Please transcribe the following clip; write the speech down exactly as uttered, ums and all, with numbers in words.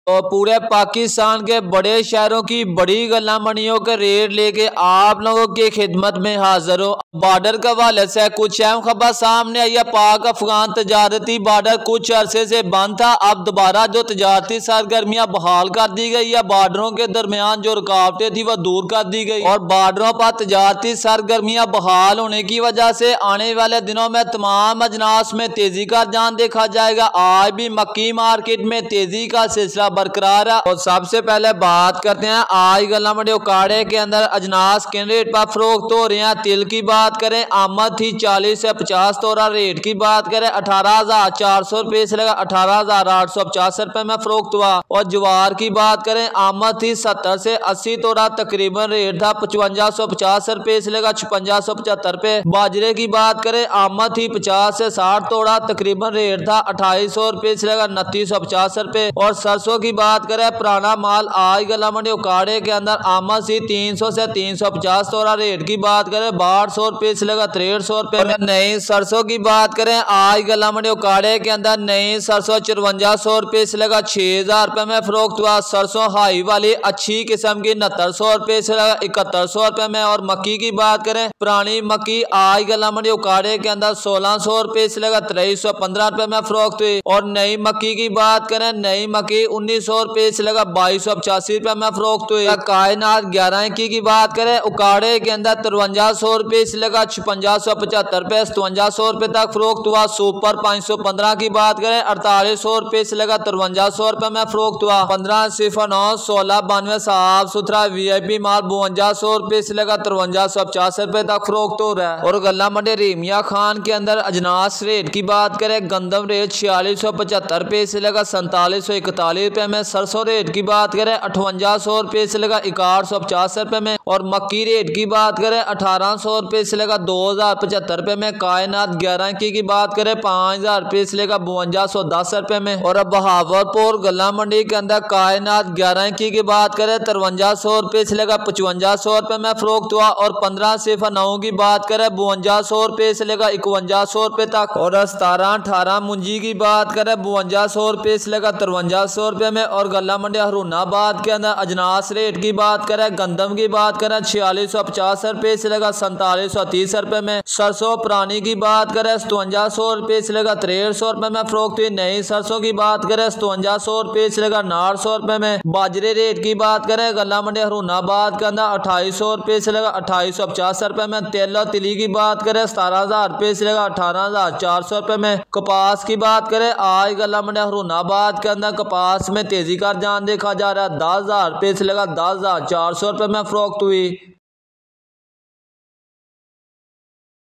तो पूरे पाकिस्तान के बड़े शहरों की बड़ी गल्ला मंडियों के रेट लेके आप लोगों की खिदमत में हाजिर हो। बॉर्डर के हवाले से कुछ अहम खबर सामने आई है। पाक अफगान तजारती बॉर्डर कुछ अरसे से बंद था, अब दोबारा जो तजारती सरगर्मियां बहाल कर दी गई है। बॉर्डरों के दरमियान जो रुकावटें थी वह दूर कर दी गई और बॉर्डरों पर तजारती सरगर्मियां बहाल होने की वजह से आने वाले दिनों में तमाम अजनास में तेजी का रुझान देखा जाएगा। आज भी मक्की मार्केट में तेजी का सिलसिला बरकरार है। और सबसे पहले बात करते हैं आज गल्ला मंडी उकाड़े के अंदर अजनास किन रेट पर फरोख्त हो रहे हैं। तिल की बात करें आमद थी चालीस से पचास तोरा। रेट की बात करें अठारह हजार चार सौ रुपए से लगा अठारह हजार आठ सौ पचास रुपए में फरोख्त हुआ। और ज्वार की बात करें आमद थी सत्तर से अस्सी तोरा, तकरीबन रेट था पचवंजा सौ पचास रुपए से लगा छप्पंजा सौ पचहत्तर रुपए। बाजरे की बात करें आमद थी पचास से साठ तोड़ा, तकरीबन रेट था अट्ठाईस सौ रुपए से लगा उनतीस सौ पचास रुपए। और सरसों की बात करें पुराना माल आज गल्ला मंडी उकाड़े के अंदर आमद सी तीन सौ से तीन सौ पचास तोड़ा। रेट की बात करें बारह सौ रुपए से लगा तिरसठ सौ रुपए में। नई सरसों की बात करें आज गल्ला मंडी उकाड़े के अंदर नई सरसों चौवंजा सौ रुपए से लगा छह हजार रुपए में फरोख्त हुआ। सरसों हाई वाली अच्छी किस्म की उनहत्तर सौ रुपए से लगा इकहत्तर सौ रुपए में। और मक्की की बात करें पुरानी मक्की आज गल्ला मंडी उकाड़े के अंदर सोलह सौ रुपए से लगा तेईस सौ पंद्रह रुपए में फरोख्त हुई। और नई मक्की की बात करें नई मक्की उन्नीस सौ रुपए से लगा बाईस सौ पचासी रुपए में फरोख्त हुई। कायनात ग्यारह की की बात करें उकाड़े के अंदर तिरवंजा सौ रुपए से लगा छप्पंजा सौ पचहत्तर रुपए सतवंजा सौ रुपए तक फरोख्त हुआ। सुपर पाँच सौ पंद्रह की बात करें अड़तालीस सौ रुपए से लगा तिरवंजा सौ रुपए में फरोख्त हुआ। पंद्रह सिफर नौ सोलह बानवे साफ सुथरा वी आई पी माल बवंजा सौ रुपए से लगा तिरवंजा सौ पचास रुपए तक फरोख्त हो रहा है। और गल्ला मंडी रीमिया खान के अंदर अजनास रेट की बात करें गंदम रेट छियालीस सौ पचहत्तर रुपए से लगा सैंतालीस सौ इकतालीस रुपए में। सरसों रेट की बात करें अठवंजा सौ रुपए से लगा इकाठ सौ पचास रुपए में। और मक्की रेट की बात करें अठारह सौ रुपए से लगा दो हजार पचहत्तर रुपए में। कायनात ग्यारह की की बात करें पाँच हजार रुपए से लगा बवंजा सौ दस रुपए में। और अब बहावलपुर गल्ला मंडी के अंदर कायनात ग्यारह की की बात करें तिरवंजा सौ रुपए से लगा पचवंजा सौ रुपए में फरोख्त हुआ। और पंद्रह सिफर नौ की बात करें बवंजा सौ रुपए से लगा इकवंजा सौ रुपए तक। और सतारह अठारह मुंजी की बात करें बवंजा सौ रुपए से लगा तिरवंजा सौ रुपए में। और गल्ला मंडी हरूनाबाद के अंदर अजनास रेट की बात करें गंदम की बात करें छियालीस सौ पचास रुपए से लगा सैंतालीस सौ तीस रुपए में। सरसों पुरानी की बात करें सतवंजा सौ रुपए से लगा तिरसठ सौ रुपए में फरोख्त हुई। नई सरसों की बात करें सतवंजा सौ रुपए से लगा नाठ सौ रुपए में। बाजरे रेट की बात करें गल्ला मंडी हरूनाबाद के अंदर अट्ठाईस सौ रुपए से लगा अट्ठाईस सौ पचास रुपए में। तेल और तिली की बात करें सतारह हजार रुपए से लगा अठारह हजार चार सौ रुपए में। कपास की बात करें आज गल्ला मंडी हरूनाबाद के अंदर कपास में तेजी का रुझान देखा जा रहा है। दस हजार रुपए से लगा दस हजार चार सौ रुपए में फरोख्त हुई।